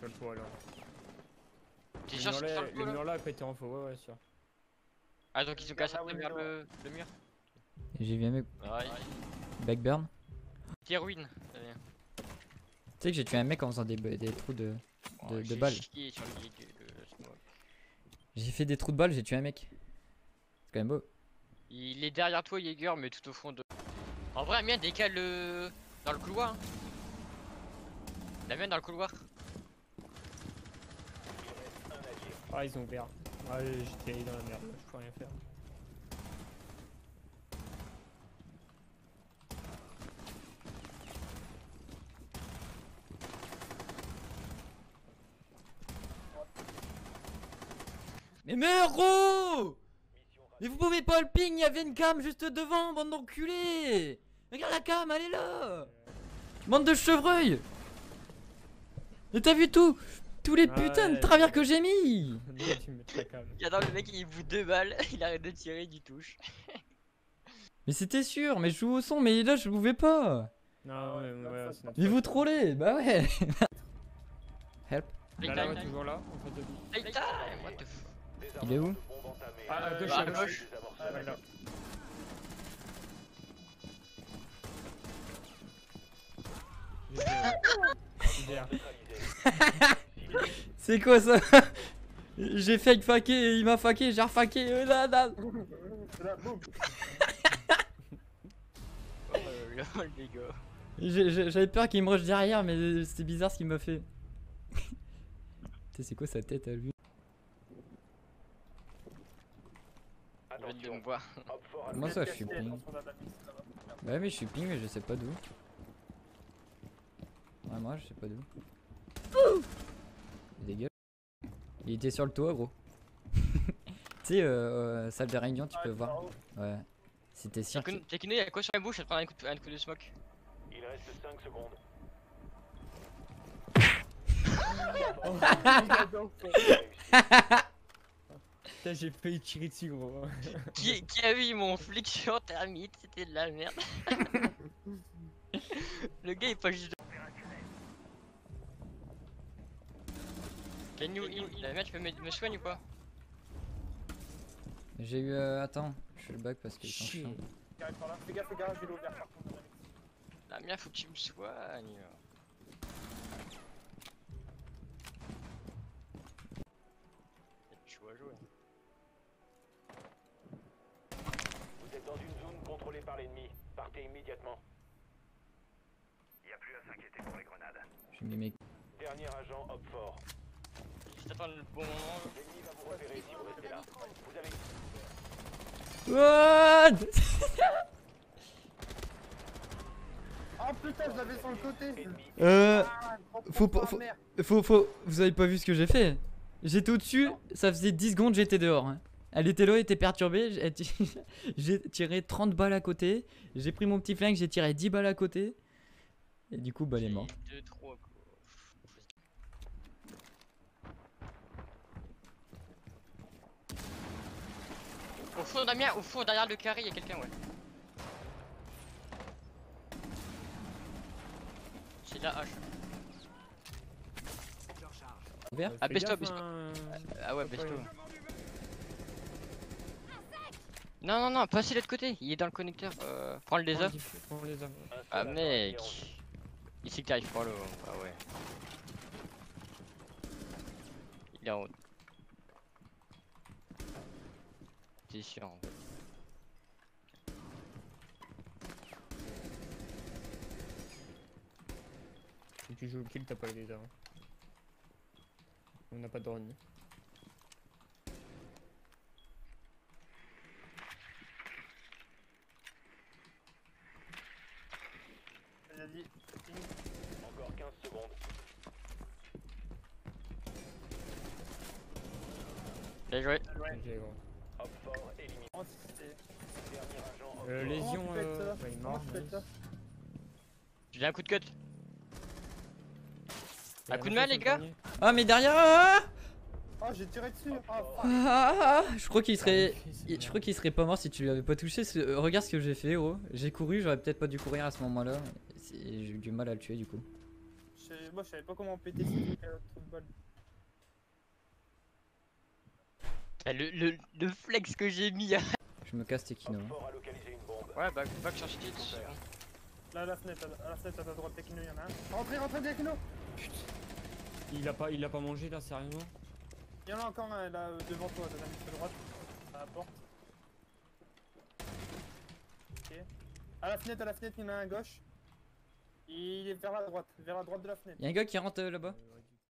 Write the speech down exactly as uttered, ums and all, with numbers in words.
sur le toit là. T'es Le sûr mur sur là, le le coup là? mur là a pété en faux, ouais, ouais, sûr. Ah, donc ils ont cassé vers le, le mur. J'ai vu un mec. Ouais. Backburn. Petit ruine, ça vient. Tu sais que j'ai tué un mec en faisant des, des trous de, de, Oh, de j'ai balles. chié sur le, le, le smoke. J'ai fait des trous de balles, j'ai tué un mec. C'est quand même beau. Il est derrière toi, Jaeger, mais tout au fond de. En vrai, Amien décale le... dans le couloir. Hein. La mienne dans le couloir. Ah, ils ont ouvert. Ah, j'étais dans la merde, là, je peux rien faire. Mais meurs, gros! Mais vous pouvez pas le ping, il y avait une cam juste devant, bande d'enculés! Regarde la cam, elle est là! Bande de chevreuils! Mais t'as vu tout? Tous les putains de Ouais, travers que j'ai mis! Non, tu me mets très calme. J'adore le mec, il bout deux balles, il arrête de tirer, il touche. Mais c'était sûr, mais je joue au son, mais là je pouvais pas! Non, ouais, ouais, c'est notre Mais faute. vous trollez, bah ouais! Help! Là, là, ouais, toujours là, en fait de lui. Take time, what the f... Il est où? Ah, à gauche, Bah, à à gauche. gauche. Ouais, là. G G. C'est quoi ça? J'ai fake faké, il m'a faké, j'ai refaké, euh, là, là. Oh lol, les gars. J'ai- j'ai- J'avais peur qu'il me rush derrière, mais c'était bizarre ce qu'il m'a fait. Putain, c'est quoi sa tête à lui? Il vient de me voir. Comment ça, je suis ping? Bah oui, je suis ping, mais je sais pas d'où. Ouais, moi, je sais pas d'où. Il dégueule. Il était sur le toit, gros. Tu sais, euh, euh, salle de réunion, tu peux voir. Ouais. C'était sûr. que- Tekino, il y a quoi sur la bouche? Je vais te prendre un coup de, un coup de smoke. Il reste cinq secondes. Putain, j'ai failli tirer dessus, gros. Qui, qui a vu mon flic sur thermite? C'était de la merde. Le gars il pas juste. Can you heal? La merde, tu peux me, me soigner ou pas? J'ai eu. Euh, attends, je fais le bac parce que. Chier. Fais gaffe, fais gaffe, j'ai l'ouvert par contre. La merde, faut que tu me soignes. Tu vas jouer. Vous êtes dans une zone contrôlée par l'ennemi. Partez immédiatement. Il n'y a plus à s'inquiéter pour les grenades. J'ai mis mes. Dernier agent, hop fort. Juste attendre le bon moment. L'ennemi va vous repérer si vous restez là. Vous avez... What? Oh putain, je l'avais sur le côté. Euh. Ah, Faut pas. Faut, faut, faut- Vous avez pas vu ce que j'ai fait? J'étais au-dessus, ça faisait dix secondes, j'étais dehors. hein. Elle était là, elle était perturbée. J'ai j'ai tiré trente balles à côté. J'ai pris mon petit flingue, j'ai tiré dix balles à côté. Et du coup, bah, elle est morte. deux, trois, quoi. Au fond, Damien, au fond, derrière le carré, il y a quelqu'un, ouais. C'est de la hache. Ouvert? Ah, Fais baisse-toi, gaffe, baisse-toi. hein. Ah ouais, baisse-toi. Non, non, non, passez de l'autre côté, il est dans le connecteur. Euh, prends le laser. Prends le laser. Ah, mec. Ici que t'arrives, prends-le. Ah ouais. Il est en haut. T'es sûr en fait. Si tu joues le kill, t'as pas le laser. hein. On n'a pas de drone. Vas-y. Encore quinze secondes. Bien joué. Ok, gros. Hop fort, éliminé. Oh, c'était- Dernier agent, hop Euh, fort. lésion, Comment tu fais euh... ça bah, il est Comment mort. tu fais nice. ça J'ai un coup de cut. Il y a Un coup de un main, sur les le gars. premier. Ah, mais derrière. Ah, Oh, j'ai tiré dessus. Oh, ah, fuck. ah, ah, je crois qu'il serait. Ah, c'est Je bien. crois qu'il serait pas mort si tu lui avais pas touché. Ce- euh, Regarde ce que j'ai fait, gros. J'ai couru, j'aurais peut-être pas dû courir à ce moment-là. C'est- J'ai eu du mal à le tuer du coup. Je sais- Moi, je savais pas comment péter ces trucs. euh, balles. Eh, Le, le, le flex que j'ai mis. Je me casse Tekino. Op four a localisé une bombe. Ouais, bah, va que chercher dessus. Là, à la fenêtre, à la fenêtre à ta droite, Tekino, y'en a un. Rentrez, rentrez, Tekino. Il a pas, il a pas mangé là, sérieusement. Il y en a encore un là euh, devant toi, dans la mise à droite. À la porte. Ok. À la fenêtre, à la fenêtre, il y en a un à gauche. Il est vers la droite, vers la droite de la fenêtre. Y'a un gars qui rentre euh, là-bas. Euh,